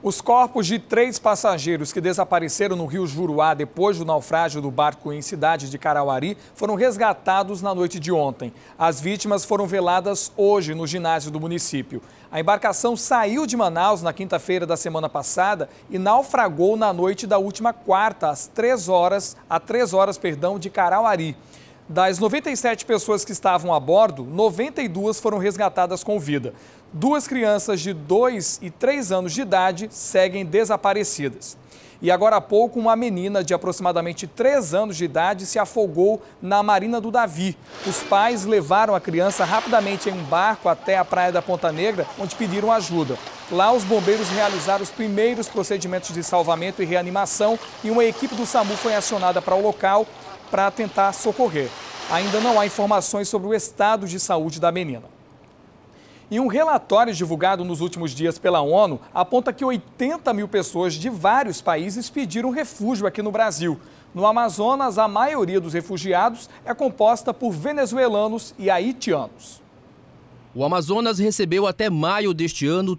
Os corpos de 3 passageiros que desapareceram no rio Juruá depois do naufrágio do barco em cidade de Carauari foram resgatados na noite de ontem. As vítimas foram veladas hoje no ginásio do município. A embarcação saiu de Manaus na quinta-feira da semana passada e naufragou na noite da última quarta, às 3 horas de Carauari. Das 97 pessoas que estavam a bordo, 92 foram resgatadas com vida. 2 crianças de 2 e 3 anos de idade seguem desaparecidas. E agora há pouco, uma menina de aproximadamente 3 anos de idade se afogou na Marina do Davi. Os pais levaram a criança rapidamente em um barco até a praia da Ponta Negra, onde pediram ajuda. Lá, os bombeiros realizaram os primeiros procedimentos de salvamento e reanimação e uma equipe do SAMU foi acionada para o local para tentar socorrer. Ainda não há informações sobre o estado de saúde da menina. E um relatório divulgado nos últimos dias pela ONU aponta que 80 mil pessoas de vários países pediram refúgio aqui no Brasil. No Amazonas, a maioria dos refugiados é composta por venezuelanos e haitianos. O Amazonas recebeu até maio deste ano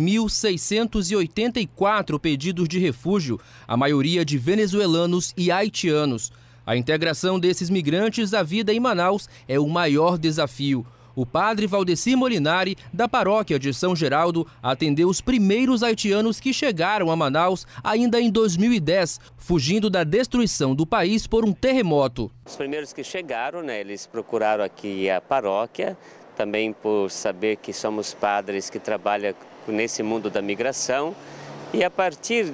3.684 pedidos de refúgio, a maioria de venezuelanos e haitianos. A integração desses migrantes à vida em Manaus é o maior desafio. O padre Valdeci Molinari, da paróquia de São Geraldo, atendeu os primeiros haitianos que chegaram a Manaus ainda em 2010, fugindo da destruição do país por um terremoto. Os primeiros que chegaram, eles procuraram aqui a paróquia, também por saber que somos padres que trabalham nesse mundo da migração. E a partir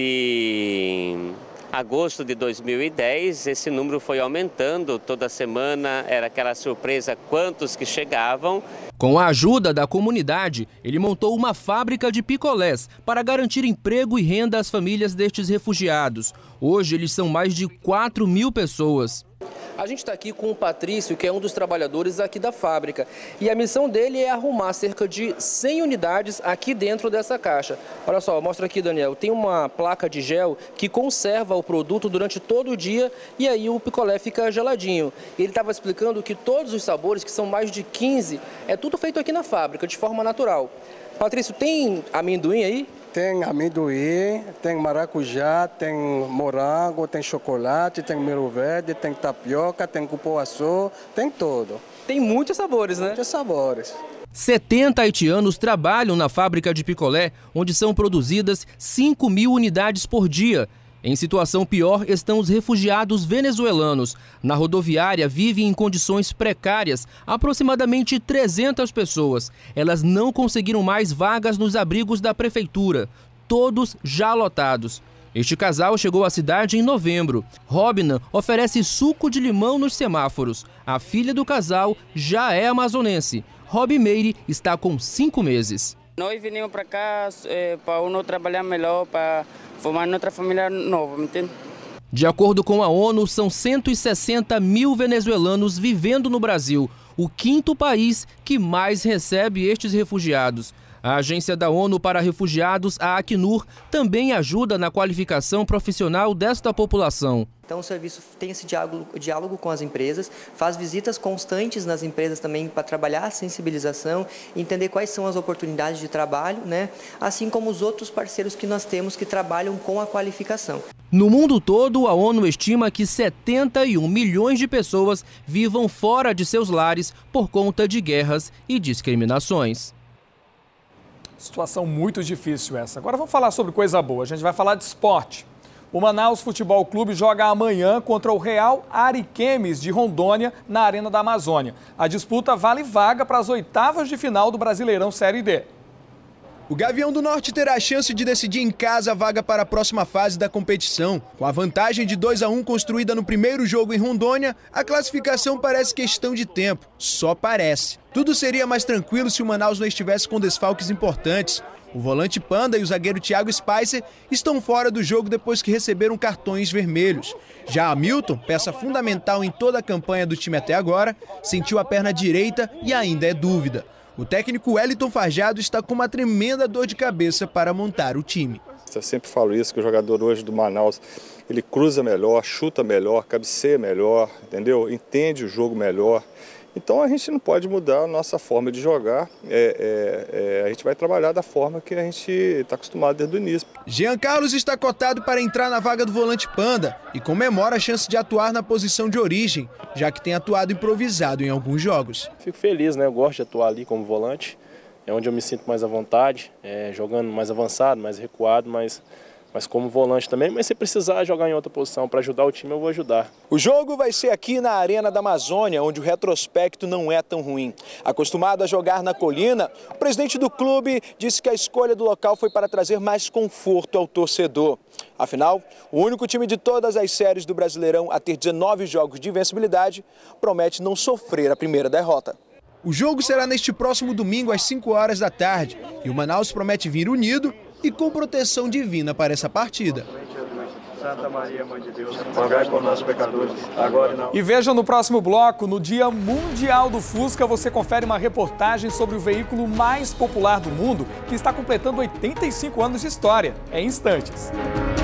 de agosto de 2010, esse número foi aumentando, toda semana era aquela surpresa quantos que chegavam. Com a ajuda da comunidade, ele montou uma fábrica de picolés para garantir emprego e renda às famílias destes refugiados. Hoje eles são mais de 4 mil pessoas. A gente está aqui com o Patrício, que é um dos trabalhadores aqui da fábrica. E a missão dele é arrumar cerca de 100 unidades aqui dentro dessa caixa. Olha só, mostra aqui, Daniel. Tem uma placa de gel que conserva o produto durante todo o dia e aí o picolé fica geladinho. Ele estava explicando que todos os sabores, que são mais de 15, é tudo feito aqui na fábrica, de forma natural. Patrício, tem amendoim aí? Tem amendoim, tem maracujá, tem morango, tem chocolate, tem mel verde, tem tapioca, tem cupuaçu, tem tudo. Tem muitos sabores, né? Muitos sabores. 70 haitianos trabalham na fábrica de picolé, onde são produzidas 5 mil unidades por dia. Em situação pior estão os refugiados venezuelanos. Na rodoviária vivem em condições precárias aproximadamente 300 pessoas. Elas não conseguiram mais vagas nos abrigos da prefeitura, todos já lotados. Este casal chegou à cidade em novembro. Robina oferece suco de limão nos semáforos. A filha do casal já é amazonense. Robi Meire está com 5 meses. Nós vinimos para cá para trabalhar melhor, para formar outra família nova, me entende? De acordo com a ONU, são 160 mil venezuelanos vivendo no Brasil, o 5º país que mais recebe estes refugiados. A Agência da ONU para Refugiados, a Acnur, também ajuda na qualificação profissional desta população. Então o serviço tem esse diálogo com as empresas, faz visitas constantes nas empresas também para trabalhar a sensibilização, entender quais são as oportunidades de trabalho, assim como os outros parceiros que nós temos que trabalham com a qualificação. No mundo todo, a ONU estima que 71 milhões de pessoas vivam fora de seus lares por conta de guerras e discriminações. Situação muito difícil essa. Agora vamos falar sobre coisa boa. A gente vai falar de esporte. O Manaus Futebol Clube joga amanhã contra o Real Ariquemes de Rondônia na Arena da Amazônia. A disputa vale vaga para as oitavas de final do Brasileirão Série D. O Gavião do Norte terá a chance de decidir em casa a vaga para a próxima fase da competição. Com a vantagem de 2-1 construída no primeiro jogo em Rondônia, a classificação parece questão de tempo. Só parece. Tudo seria mais tranquilo se o Manaus não estivesse com desfalques importantes. O volante Panda e o zagueiro Thiago Spicer estão fora do jogo depois que receberam cartões vermelhos. Já Hamilton, peça fundamental em toda a campanha do time até agora, sentiu a perna direita e ainda é dúvida. O técnico Wellington Farjado está com uma tremenda dor de cabeça para montar o time. Eu sempre falo isso, que o jogador hoje do Manaus, ele cruza melhor, chuta melhor, cabeceia melhor, entendeu? Entende o jogo melhor. Então a gente não pode mudar a nossa forma de jogar, a gente vai trabalhar da forma que a gente está acostumado desde o início. Jean Carlos está cotado para entrar na vaga do volante Panda e comemora a chance de atuar na posição de origem, já que tem atuado improvisado em alguns jogos. Fico feliz, né? Eu gosto de atuar ali como volante, é onde eu me sinto mais à vontade, jogando mais avançado, mais recuado, mas como volante também, mas se precisar jogar em outra posição para ajudar o time, eu vou ajudar. O jogo vai ser aqui na Arena da Amazônia, onde o retrospecto não é tão ruim. Acostumado a jogar na colina, o presidente do clube disse que a escolha do local foi para trazer mais conforto ao torcedor. Afinal, o único time de todas as séries do Brasileirão a ter 19 jogos de invencibilidade promete não sofrer a primeira derrota. O jogo será neste próximo domingo às 5 horas da tarde e o Manaus promete vir unido e com proteção divina para essa partida. Santa Maria, Mãe de Deus, rogai por nós pecadores, agora e na hora. E veja no próximo bloco, no Dia Mundial do Fusca, você confere uma reportagem sobre o veículo mais popular do mundo, que está completando 85 anos de história. É em instantes.